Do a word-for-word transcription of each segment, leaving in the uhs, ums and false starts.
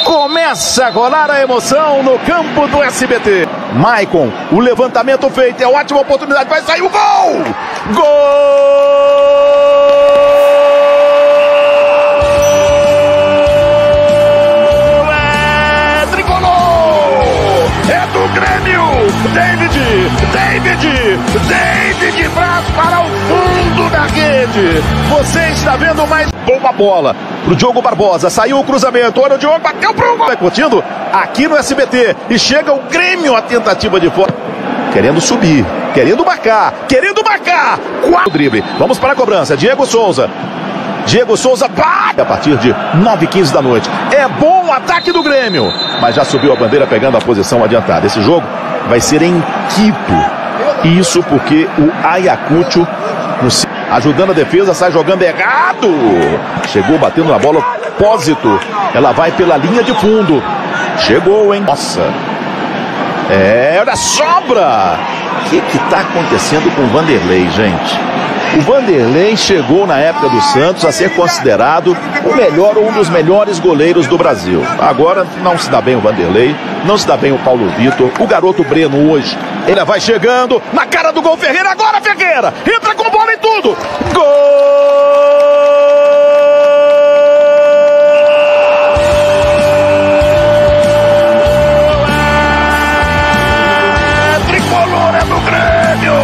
Começa a rolar a emoção no campo do S B T. Maicon, o levantamento feito, é ótima oportunidade, vai sair o gol! Gol! É tricolor! É do Grêmio! David! David! David Braz para o fundo da rede! Você está vendo mais boa bola pro Diogo Barbosa, saiu o cruzamento, olha o Diogo, bateu pro gol! Vai curtindo aqui no S B T e chega o Grêmio, a tentativa de fora, querendo subir, querendo marcar, querendo marcar, quatro drible, vamos para a cobrança, Diego Souza, Diego Souza bate a partir de nove e quinze da noite, é bom o ataque do Grêmio, mas já subiu a bandeira pegando a posição adiantada. Esse jogo vai ser em Quito, isso porque o Ayacucho no ajudando a defesa, sai jogando errado. Chegou batendo na bola, Pósito. Ela vai pela linha de fundo. Chegou, hein? Nossa. É, olha, sobra. O que que tá acontecendo com o Vanderlei, gente? O Vanderlei chegou na época do Santos a ser considerado o melhor ou um dos melhores goleiros do Brasil. Agora não se dá bem o Vanderlei, não se dá bem o Paulo Vitor, o garoto Breno hoje. Ele vai chegando na cara do gol, Ferreira, agora Ferreira, entra com bola e tudo. Gol! É tricolor, é do Grêmio!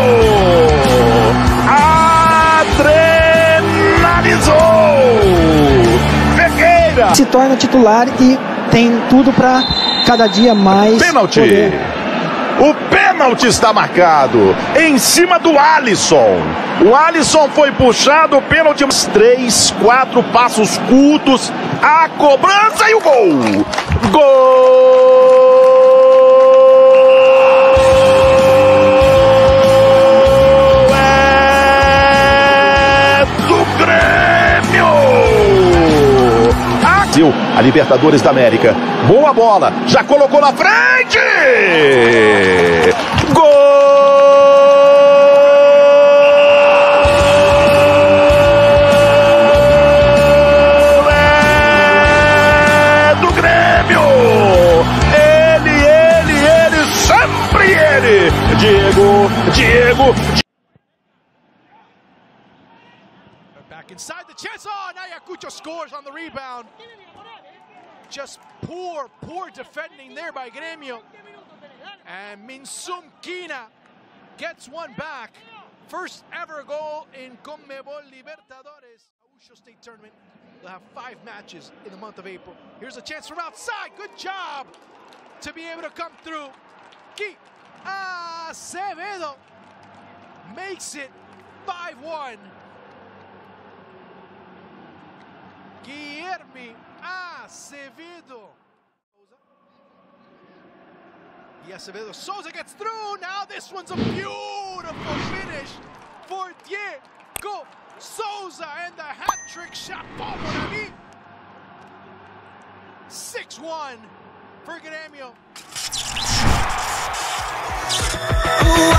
Se torna titular e tem tudo para cada dia mais pênalti. Poder. O pênalti está marcado em cima do Alisson. O Alisson foi puxado, o pênalti, três, quatro passos curtos, a cobrança e o gol. Gol! É do Grêmio! A Libertadores da América. Boa bola. Já colocou na frente. Gol! É do Grêmio. Ele, ele, ele, sempre ele. Diego, Diego. Back inside the chance. Oh, now Ayacucho scores on the rebound. Just poor, poor defending there by Grêmio. And Minsum Quina gets one back. First ever goal in Conmebol Libertadores. Gaúcho State Tournament. They'll have five matches in the month of April. Here's a chance from outside. Good job to be able to come through. Gui Acevedo makes it five one. Guilherme Acevedo. Acevedo Souza gets through. Now this one's a beautiful finish for Diego Souza and the hat-trick shot. six one for Grêmio.